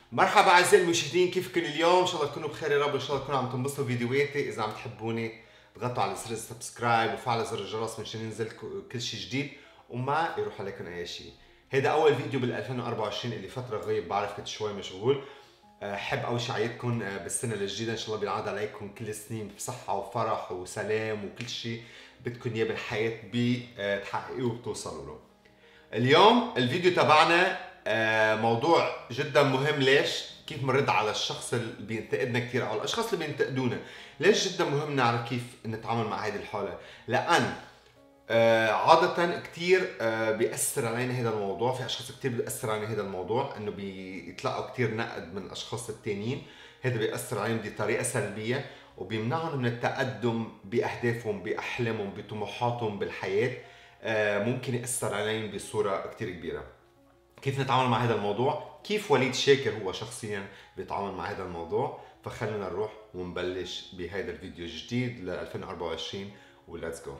مرحبا اعزائي المشاهدين، كيفكم اليوم؟ ان شاء الله تكونوا بخير يا رب، ان شاء الله تكونوا عم تنبسطوا فيديوهاتي. اذا عم تحبوني اضغطوا على زر السبسكرايب وفعلوا زر الجرس مشان ينزل كل شيء جديد وما يروح عليكم اي شيء. هيدا اول فيديو بال 2024 اللي فتره غيب، بعرف كنت شوي مشغول. حب اول شيء اعيدكم بالسنه الجديده، ان شاء الله بينعاد عليكم كل السنين بصحه وفرح وسلام وكل شيء بدكم اياه بالحياه بتحققوه وبتوصلوا له. اليوم الفيديو تبعنا موضوع جدا مهم. ليش؟ كيف بنرد على الشخص اللي بينتقدنا كثير او الاشخاص اللي بينتقدونا. ليش جدا مهم نعرف كيف نتعامل مع هذه الحالة؟ لان عادة كثير بيأثر علينا هذا الموضوع. في اشخاص كثير بيأثر علينا هذا الموضوع، انه بيتلقوا كثير نقد من الاشخاص الثانيين. هذا بيأثر عليهم بطريقة سلبية وبيمنعهم من التقدم باهدافهم، باحلامهم، بطموحاتهم بالحياة. ممكن يأثر عليهم بصورة كثير كبيرة. كيف نتعامل مع هذا الموضوع؟ كيف وليد شاكر هو شخصيا بيتعامل مع هذا الموضوع؟ فخلينا نروح ونبلش بهذا الفيديو الجديد ل 2024 وليتس جو.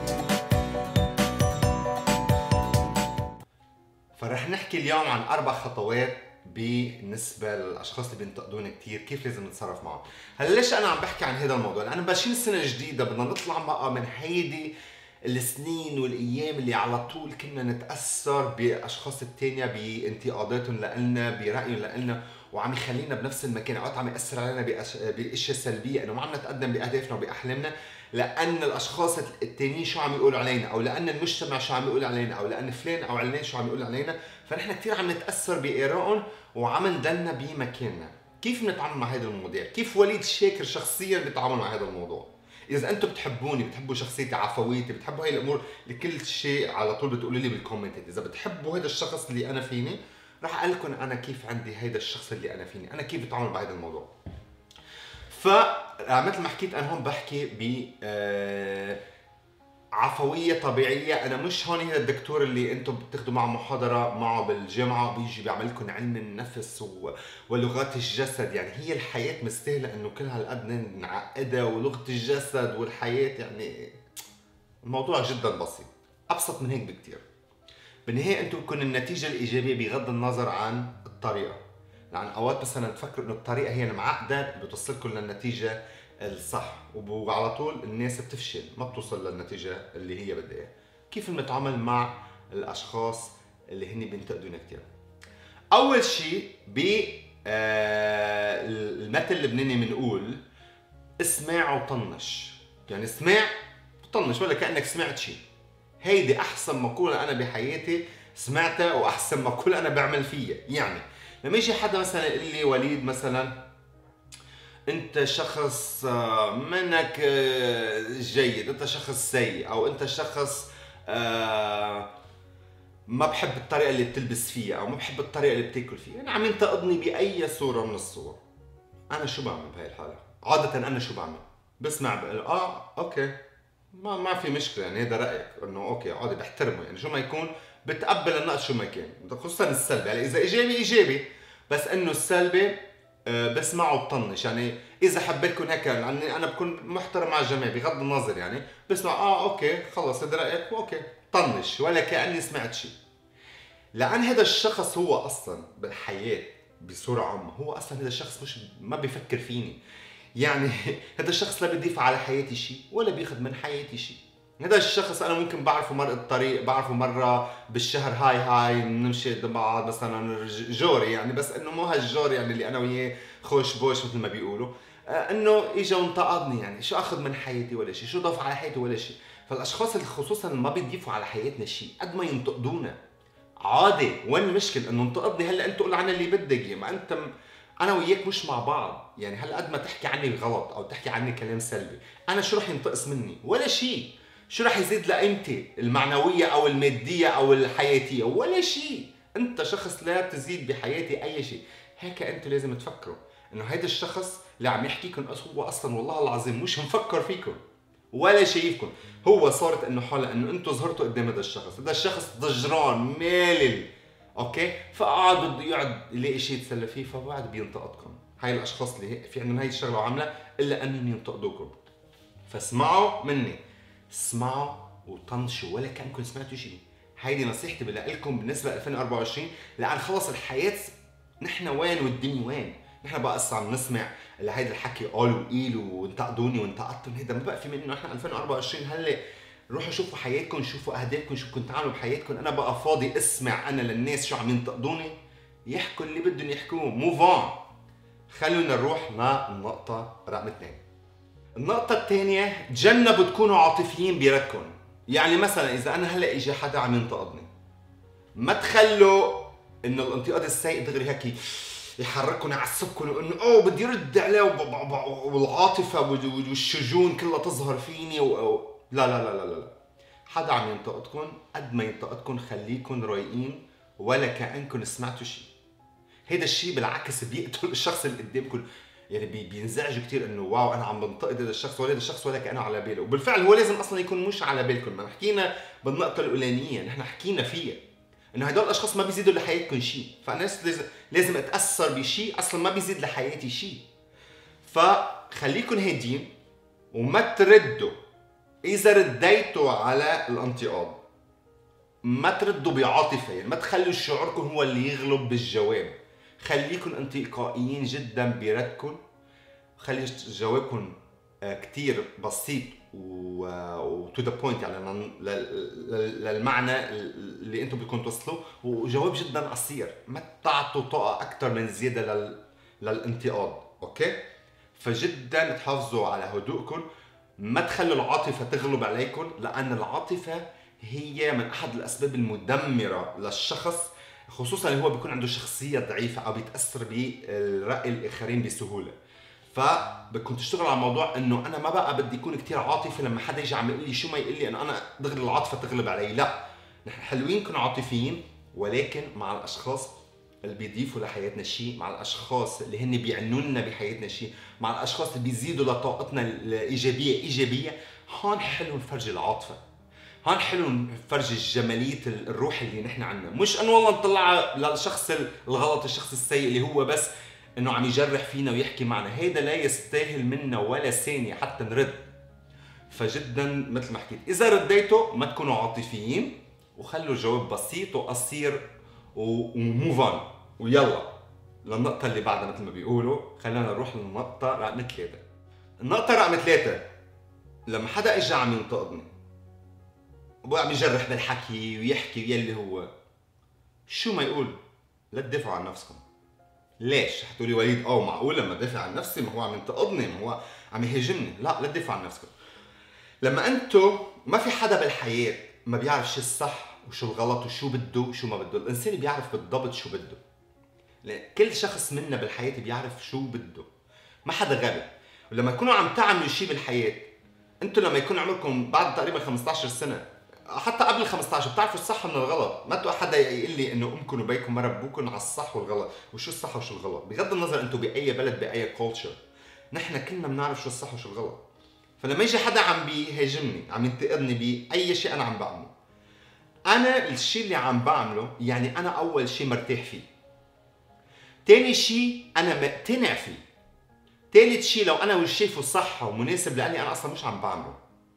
فرح نحكي اليوم عن 4 خطوات بالنسبة للأشخاص اللي بينتقدونا كثير، كيف لازم نتصرف معهم. هلا ليش أنا عم بحكي عن هذا الموضوع؟ لأنه ماشيين السنة الجديدة، بدنا نطلع بقى من هيدي السنين والايام اللي على طول كنا نتاثر باشخاص التانية بانتقاداتهم لنا، برايهم لنا، وعم يخلينا بنفس المكان. اوقات عم ياثر علينا باشياء سلبيه، انه ما عم نتقدم باهدافنا وباحلامنا، لان الاشخاص التانيين شو عم يقولوا علينا، او لان المجتمع شو عم يقول علينا، او لان فلان او علان شو عم يقول علينا. فنحن كثير عم نتاثر بارائهم وعم نضلنا بمكاننا. كيف بنتعامل مع هذا المواضيع؟ كيف وليد شاكر شخصيا بيتعامل مع هذا الموضوع؟ اذا انتم بتحبوني، بتحبوا شخصيتي، عفويتي، بتحبوا هاي الامور، لكل شيء على طول بتقولوا لي بالكومنتات. اذا بتحبوا هذا الشخص اللي انا فيني، راح اقول لكم انا كيف عندي هذا الشخص اللي انا فيني، انا كيف بتعامل مع هذا الموضوع. فمثل ما حكيت، انا هون بحكي ب عفويه طبيعيه. انا مش هون هذا الدكتور اللي انتم بتاخذوا معه محاضره معه بالجامعه بيجي بيعمل لكم علم النفس ولغات الجسد. يعني هي الحياه مستاهله انه كل هالقد نعقدها، ولغه الجسد والحياه يعني الموضوع جدا بسيط، ابسط من هيك بكثير. بالنهايه انتم بكون النتيجه الايجابيه بغض النظر عن الطريقه. لان اوقات مثلا تفكروا انه الطريقه هي المعقده بتوصلكم للنتيجه الصح، وعلى طول الناس بتفشل، ما بتوصل للنتيجه اللي هي بدها اياها. كيف بنتعامل مع الاشخاص اللي هن بينتقدونا كثير؟ اول شيء المثل اللبناني بنقول اسمع وطنش. يعني اسمع وطنش ولا كانك سمعت شيء. هيدي احسن مقوله انا بحياتي سمعتها، واحسن مقوله انا بعمل فيها. يعني لما يجي حدا مثلا يقول لي وليد مثلا انت شخص منك جيد، انت شخص سيء، او انت شخص ما بحب الطريقه اللي بتلبس فيها، او ما بحب الطريقه اللي بتاكل فيها، يعني عم ينتقدني باي صوره من الصور. انا شو بعمل بهي الحاله؟ عاده انا شو بعمل؟ بسمع بقول اوكي، ما في مشكله، يعني هذا رايك، انه اوكي عادي، بحترمه، يعني شو ما يكون بتقبل النقد شو ما كان، خصوصا السلبي. يعني اذا ايجابي ايجابي، بس انه السلبي بسمعه وبطنش. يعني اذا حبيتكم هيك، يعني انا بكون محترم مع الجميع بغض النظر، يعني بسمع اوكي خلص هذا رايك، اوكي طنش ولا كاني سمعت شيء. لان هذا الشخص هو اصلا بالحياه بصوره عامه، هو اصلا هذا الشخص مش ما بيفكر فيني. يعني هذا الشخص لا بيضيف على حياتي شيء ولا بياخذ من حياتي شيء. هذا الشخص انا ممكن بعرفه مر الطريق، بعرفه مره بالشهر، هاي بنمشي قد بعض مثلا جوري، يعني بس انه مو هالجوري يعني اللي انا وياه خوش بوش مثل ما بيقولوا. انه اجى وانتقدني، يعني شو اخذ من حياتي ولا شيء، شو ضاف على حياتي ولا شيء. فالاشخاص اللي خصوصا ما بيضيفوا على حياتنا شيء قد ما ينتقدونا عادي. وين المشكله انه انتقدني؟ هلا انت قول عني اللي بدك اياه، ما انت انا وياك مش مع بعض. يعني هلا قد ما تحكي عني غلط او تحكي عني كلام سلبي، انا شو رح ينتقص مني؟ ولا شيء. شو رح يزيد لقيمتي المعنويه او الماديه او الحياتيه؟ ولا شيء. انت شخص لا تزيد بحياتي اي شيء. هيك انتوا لازم تفكروا انه هيدا الشخص اللي عم يحكيكم هو اصلا والله العظيم مش مفكر فيكم ولا شايفكم. هو صارت انه حالة انه انتم ظهرتوا قدام هذا الشخص، هذا الشخص ضجران مالل، اوكي، فقعد بده يقعد يلاقي شيء يتسلى فيه، فبعد بينتقدكم. هاي الاشخاص اللي في عندهم هاي الشغله وعامله الا انهم ينتقدوكم. فاسمعوا مني، اسمعوا وطنشوا ولا كانكم سمعتوا شيء. هيدي نصيحتي لكم بالنسبه ل 2024، لان خلص الحياه نحن وين والدنيا وين؟ نحن بقى هسه عم نسمع اللي هيدا الحكي قال وقيل وانتقدوني وانتقدتم، هيدا ما بقى في منه. نحن 2024 هلا روحوا شوفوا حياتكم، شوفوا اهدافكم، شو بدكم تعملوا بحياتكم. انا بقى فاضي اسمع انا للناس شو عم ينتقدوني؟ يحكوا اللي بدهم يحكوه، موف اون. خلونا نروح للنقطة رقم 2. النقطة الثانية، تجنبوا تكونوا عاطفيين بردكم. يعني مثلا إذا أنا هلا إجا حدا عم ينتقدني، ما تخلوا إنه الانتقاد السيء دغري هيك يحرككم يعصبكم وإنه أوه بدي رد عليه والعاطفة والشجون كلها تظهر فيني لا لا لا لا لا. حدا عم ينتقدكم، قد ما ينتقدكم خليكم رايقين ولا كأنكم سمعتوا شيء. هيدا الشيء بالعكس بيقتل الشخص اللي قدامكم، يعني بينزعج كثير انه واو انا عم بنتقد هذا الشخص ولا هذا الشخص ولا كانه على باله، وبالفعل هو لازم اصلا يكون مش على بالكم. ما حكينا بالنقطه الاولانيه، نحن حكينا فيها انه هدول الاشخاص ما بيزيدوا لحياتكم شيء، فانا لازم اتاثر بشيء اصلا ما بيزيد لحياتي شيء. فخليكم هادين وما تردوا. اذا رديتوا على الانتقاد ما تردوا بعاطفه، يعني ما تخلوا شعوركم هو اللي يغلب بالجواب. خليكن انتقائيين جدا بردكم، خلي جوابكم كتير بسيط و تو ذا بوينت، يعني للمعنى اللي انتم بدكم توصلوه، وجواب جدا قصير. ما تعطوا طاقه اكثر من زياده للانتقاد، اوكي؟ فجدا تحافظوا على هدوءكم، ما تخلوا العاطفه تغلب عليكم، لان العاطفه هي من احد الاسباب المدمره للشخص، خصوصا اللي هو بيكون عنده شخصيه ضعيفه او بيتاثر بالراي الاخرين بسهوله. فبدكم تشتغلوا على موضوع انه انا ما بقى بدي يكون كثير عاطفي لما حدا يجي عم يقول لي شو ما يقول لي انه انا دغري العاطفه تغلب علي. لا، نحن حلوين نكون عاطفيين، ولكن مع الاشخاص اللي بيضيفوا لحياتنا شيء، مع الاشخاص اللي هن بيعنوا لنا بحياتنا شيء، مع الاشخاص اللي بيزيدوا لطاقتنا الايجابيه ايجابيه. هون حلو نفرجي العاطفه، هون حلو نفرجي الجماليه الروح اللي نحن عندنا، مش انه والله نطلع للشخص الغلط، الشخص السيء اللي هو بس انه عم يجرح فينا ويحكي معنا. هيدا لا يستاهل منا ولا ثانيه حتى نرد. فجدا مثل ما حكيت، اذا رديتوا ما تكونوا عاطفيين، وخلوا الجواب بسيط وقصير وموفان. ويلا للنقطة اللي بعدها مثل ما بيقولوا. خلينا نروح للنقطة رقم 3. النقطة رقم 3، لما حدا اجى عم ينتقدني وعم يجرح بالحكي ويحكي يلي هو شو ما يقول، لا تدافعوا عن نفسكم. ليش؟ حتقولي وليد معقول لما دافع عن نفسي؟ ما هو عم ينتقدني، ما هو عم يهاجمني. لا تدافعوا عن نفسكم. لما انتم ما في حدا بالحياة ما بيعرف شو الصح وشو الغلط وشو بده وشو ما بده. الانسان بيعرف بالضبط شو بده. كل شخص منا بالحياة بيعرف شو بده، ما حدا غبي. ولما تكونوا عم تعملوا شيء بالحياة، انتم لما يكون عمركم بعد تقريبا 15 سنة، حتى قبل 15، بتعرفوا الصح من الغلط. ما تقول حدا يقول لي انه امكم وبيكم ما ربوكم على الصح والغلط وشو الصح وشو الغلط. بغض النظر انتم باي بلد باي كولتشر، نحن كلنا بنعرف شو الصح وشو الغلط. فلما يجي حدا عم بيهاجمني، عم ينتقدني باي شيء انا عم بعمله، انا الشيء اللي عم بعمله يعني انا اول شيء مرتاح فيه، تاني شيء انا مقتنع فيه، ثالث شيء لو انا مش شايفه صح ومناسب لاني انا اصلا مش عم بعمله.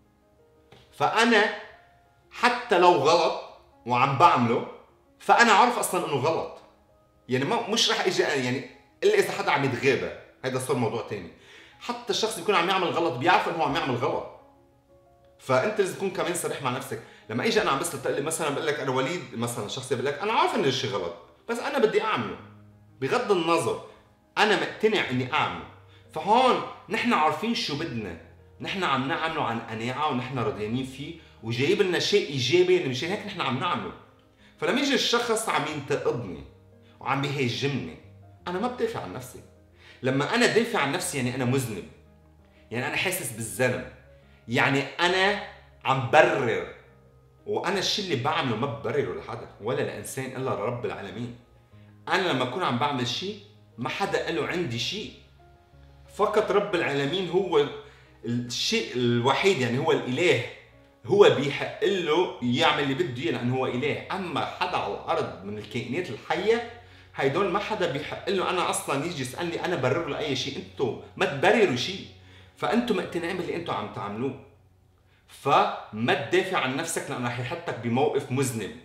فانا حتى لو غلط وعم بعمله فانا عارف اصلا انه غلط. يعني مش رح اجي يعني الا اذا حدا عم يتغابى، هذا صار موضوع تاني. حتى الشخص يكون عم يعمل غلط بيعرف انه هو عم يعمل غلط. فانت لازم تكون كمان صريح مع نفسك. لما اجي انا عم بس تقول لي مثلا بقول لك انا وليد مثلا، شخص بقول لك انا عارف انه الشيء غلط بس انا بدي اعمله، بغض النظر انا مقتنع اني اعمله. فهون نحن عارفين شو بدنا، نحن عم نعمله عن قناعه ونحن راضيين فيه وجايب لنا شيء ايجابي اللي مشان هيك نحن عم نعمله. فلما يجي الشخص عم ينتقدني وعم بيهاجمني، انا ما بدافع عن نفسي. لما انا دافع عن نفسي يعني انا مذنب، يعني انا حاسس بالذنب، يعني انا عم برر. وانا الشيء اللي بعمله ما ببرره لحدا ولا لانسان الا لرب العالمين. انا لما اكون عم بعمل شيء ما حدا قاله عندي شيء، فقط رب العالمين هو الشيء الوحيد، يعني هو الاله، هو بيحق له يعمل اللي بده اياه لانه هو اله. اما حدا على الارض من الكائنات الحيه هيدول ما حدا بيحق له انا اصلا يجي يسالني انا برر له اي شيء. انتم ما تبرروا شيء، فانتم مقتنعين باللي انتم عم تعملوه. فما تدافع عن نفسك لانه رح يحطك بموقف مذنب.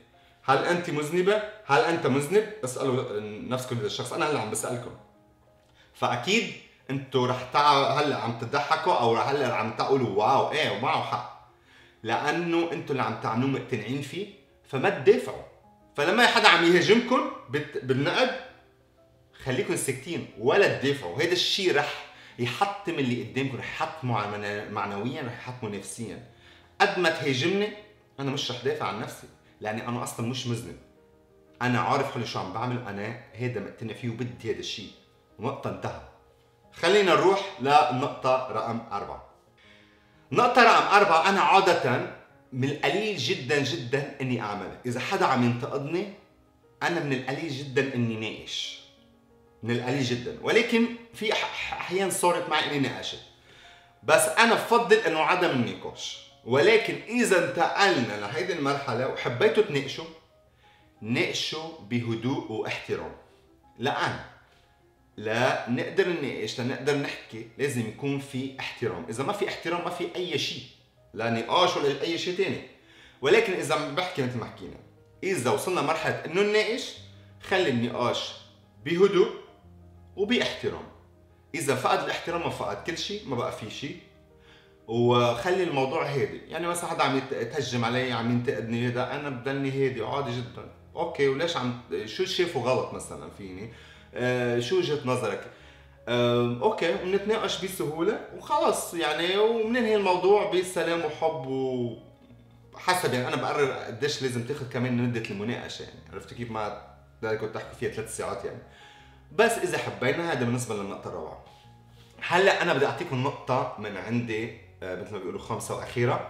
هل انت مذنبه؟ هل انت مذنب؟ اسالوا نفسكم هذا الشخص، انا هلا عم بسالكم. فاكيد انتوا رح هلا عم تضحكوا او هلا عم تقولوا واو ايه ومعه حق، لانه انتوا اللي عم تعملوه مقتنعين فيه، فما تدافعوا. فلما حدا عم يهاجمكم بالنقد خليكم ساكتين ولا تدافعوا. هذا الشيء رح يحطم اللي قدامكم، رح يحطموا معنويا، رح يحطموا نفسيا. قد ما تهاجمني انا مش رح دافع عن نفسي، لاني انا اصلا مش مذنب. انا عارف حالي شو عم بعمل، انا هذا مقتنع فيه وبدي هذا الشيء، نقطة انتهى. خلينا نروح للنقطة رقم 4. نقطة رقم 4، أنا عادة من القليل جدا جدا إني أعملها. إذا حدا عم ينتقدني أنا من القليل جدا إني ناقش، من القليل جدا. ولكن في أحيان صارت معي إني ناقشت، بس أنا بفضل إنه عدم النقاش. ولكن إذا انتقلنا لهيدي المرحلة وحبيتوا تناقشوا، ناقشوا بهدوء واحترام. لأن لا نقدر نناقش، لنقدر نحكي لازم يكون في احترام. اذا ما في احترام ما في اي شيء، لا نقاش ولا اي شيء ثاني. ولكن اذا عم بحكي مثل ما حكينا، اذا وصلنا مرحله انه نناقش، خلي النقاش بهدوء وباحترام. اذا فقد الاحترام ما فقد كل شيء، ما بقى في شيء. وخلي الموضوع هادي. يعني مثلا حدا عم يتهجم علي، عم ينتقدني، هذا انا بضلني هادي عادي جدا. اوكي، وليش شو شايفه غلط مثلا فيني؟ شو وجهة نظرك؟ اوكي، ونتناقش بسهولة وخلص يعني، ومننهي الموضوع بسلام وحب وحسب. يعني انا بقرر قديش لازم تاخذ كمان مدة المناقشة. يعني عرفت كيف؟ ما كنت تحكي فيها 3 ساعات يعني. بس اذا حبينا، هذا بالنسبة للنقطة الرابعة. هلا انا بدي اعطيكم نقطة من عندي، مثل ما بيقولوا خامسة واخيرة.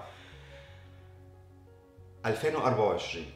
2024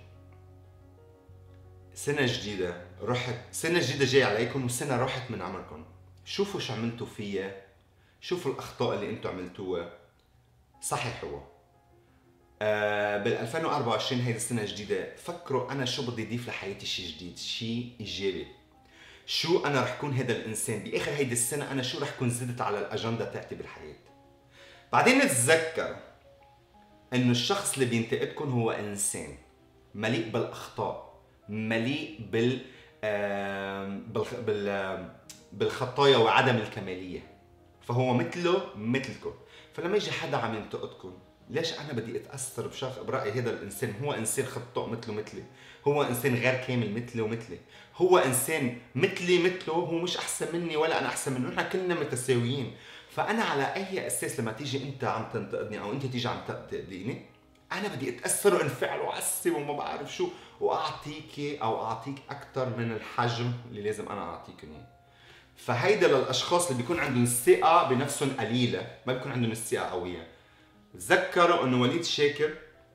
سنة جديدة سنة جديدة جاي عليكم، وسنة راحت من عمركم. شوفوا شو عملتوا فيها، شوفوا الأخطاء اللي انتوا عملتوها، صححوها. بال 2024 هيدي السنة الجديدة، فكروا أنا شو بدي أضيف لحياتي، شيء جديد، شيء إيجابي. شو أنا رح كون هذا الإنسان بآخر هيدي السنة، أنا شو رح كون زدت على الأجندة تاعتي بالحياة. بعدين نتذكر إنه الشخص اللي بينتقدكم هو إنسان مليء بالأخطاء، مليء بالخطايا وعدم الكمالية. فهو مثلكم. فلما يجي حدا عم ينتقدكم، ليش انا بدي اتاثر برأي هذا الانسان؟ هو انسان خطاء مثلي، هو انسان غير كامل مثلي ومثلي، هو انسان مثله، هو مش احسن مني ولا انا احسن منه، نحن كلنا متساويين. فانا على اي اساس لما تيجي انت عم تنتقدني او انت تيجي عم تنتقديني، انا بدي اتاثر وانفعل واعصب وما بعرف شو، واعطيك اكثر من الحجم اللي لازم انا اعطيك اياه. فهيدا للاشخاص اللي بيكون عندهم الثقه بنفسهم قليله، ما بيكون عندهم الثقه قويه. تذكروا انه وليد شاكر،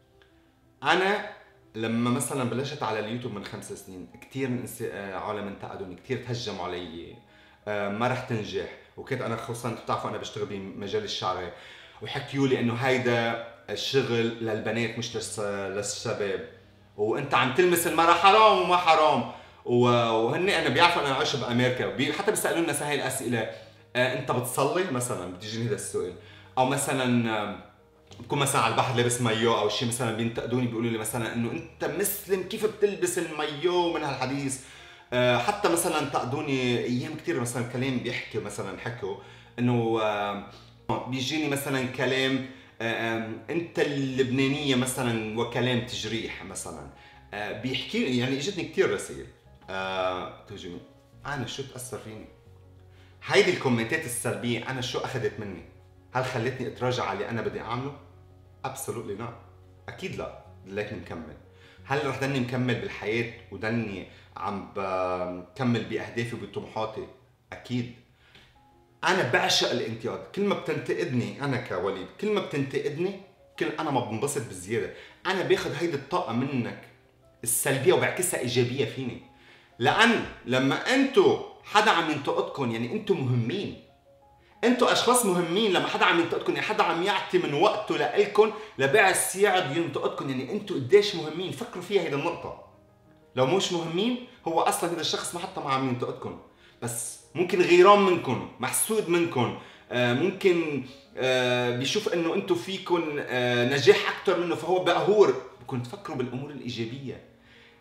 انا لما مثلا بلشت على اليوتيوب من 5 سنين، كثير عالم انتقدوني، كثير تهجموا علي، ما رح تنجح. وكنت انا خصوصا بتعرفوا انا بشتغل بمجال الشعر، وحكيوا لي انه هيدا الشغل للبنات مش للشباب، وانت عم تلمس المرأة، حرام وما حرام. وهن انا بيعرفوا انا عايش بامريكا، حتى بيسالونا هاي الاسئله. انت بتصلي مثلا؟ بتجيني هذا السؤال. او مثلا بكون مثلا على البحر لابس مايو او شيء، مثلا بينتقدوني بيقولوا لي مثلا انه انت مسلم كيف بتلبس المايو من هالحديث. حتى مثلا انتقدوني ايام كثير، مثلا كلام بيحكي، مثلا حكوا انه بيجيني مثلا كلام انت اللبنانيه مثلا، وكلام تجريح مثلا. بيحكي يعني اجتني كثير رسائل تهجمني. انا شو تاثر فيني هيدي الكومنتات السلبيه؟ انا شو اخذت مني؟ هل خلتني اتراجع على اللي انا بدي اعمله؟ ابسولوتلي لا، اكيد لا. لكن مكمل. هل رح ضلني مكمل بالحياه وضلني عم بكمل باهدافي وبطموحاتي؟ اكيد. انا بعشق الانتقاد. كل ما بتنتقدني انا كوليد، كل ما بتنتقدني كل انا ما بنبسط بزياده. انا باخذ هيدي الطاقه منك السلبيه وبعكسها ايجابيه فيني. لان لما انتو حدا عم ينتقدكم، يعني انتو مهمين، انتو اشخاص مهمين. لما حدا عم ينتقدكم، يعني حدا عم يعطي من وقته لإلكم لبعث يقعد ينتقدكم، يعني انتو قديش مهمين. فكروا فيها هيدي النقطه. لو مش مهمين، هو اصلا هذا الشخص ما حتى ما عم ينتقدكم، بس ممكن غيران منكم، محسود منكم، ممكن بيشوف انه انتم فيكم نجاح اكثر منه، فهو بقهور. بدكم تفكروا بالامور الايجابيه.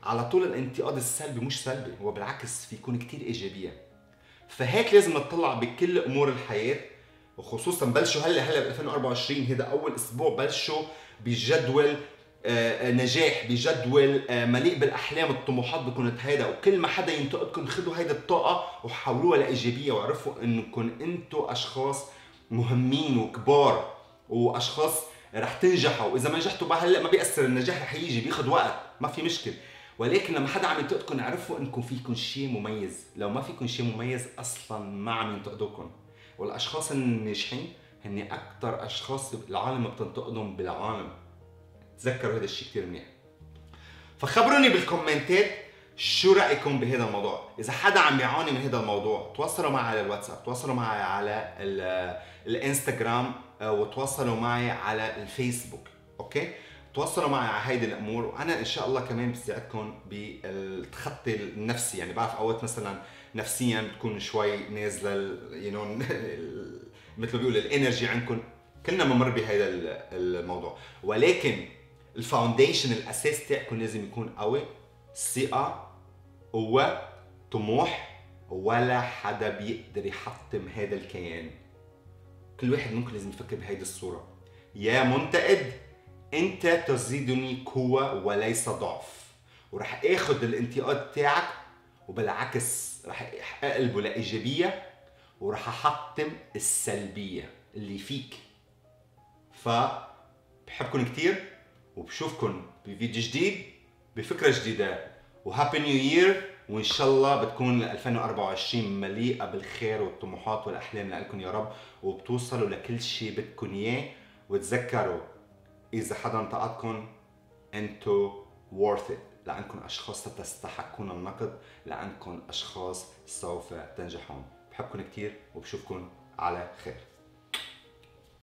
على طول الانتقاد السلبي مش سلبي، هو بالعكس في يكون كتير ايجابيه. فهيك لازم نطلع بكل امور الحياه، وخصوصا بلشوا هلا ب 2024 هذا اول اسبوع بلشوا بجدول نجاح، بجدول مليء بالاحلام الطموحات بكون هيدا، وكل ما حدا ينتقدكم خذوا هيدا الطاقه وحولوها لايجابيه، واعرفوا انكم انتم اشخاص مهمين وكبار واشخاص رح تنجحوا. واذا ما نجحتوا بقى هلا ما بيأثر، النجاح رح يجي بياخذ وقت ما في مشكله، ولكن لما حدا عم ينتقدكم اعرفوا انكم فيكم شيء مميز. لو ما فيكم شيء مميز اصلا ما عم ينتقدوكم. والاشخاص الناجحين هن اكثر اشخاص العالم بتنتقدهم بالعالم، تذكروا هذا الشيء كثير منيح. فخبروني بالكومنتات شو رايكم بهذا الموضوع. اذا حدا عم بيعاني من هذا الموضوع تواصلوا معي على الواتساب، تواصلوا معي على الانستغرام، وتواصلوا معي على الفيسبوك. اوكي، تواصلوا معي على هيدي الامور، وانا ان شاء الله كمان بساعدكم بالتخطي النفسي. يعني بعرف اوقات مثلا نفسيا بتكون شوي نازله مثل ما بيقولوا الانرجي عندكم، كلنا بنمر بهذا الموضوع، ولكن الفاونديشن الاساس تاعكم لازم يكون قوي، ثقه، قوه، طموح. ولا حدا بيقدر يحطم هذا الكيان. كل واحد ممكن لازم يفكر بهيدي الصوره: يا منتقد انت تزيدني قوه وليس ضعف، ورح اخذ الانتقاد تاعك وبالعكس رح اقلبه لايجابيه، ورح احطم السلبيه اللي فيك. فبحبكم كتير، وبشوفكم بفيديو جديد بفكره جديده، وهابي نيو يير. وان شاء الله بتكون 2024 مليئه بالخير والطموحات والاحلام لكم يا رب، وبتوصلوا لكل شيء بدكم اياه. وتذكروا اذا حدا انتقدكم انتو worth it، لانكم اشخاص تستحقون النقد، لانكم اشخاص سوف تنجحون. بحبكم كتير وبشوفكم على خير.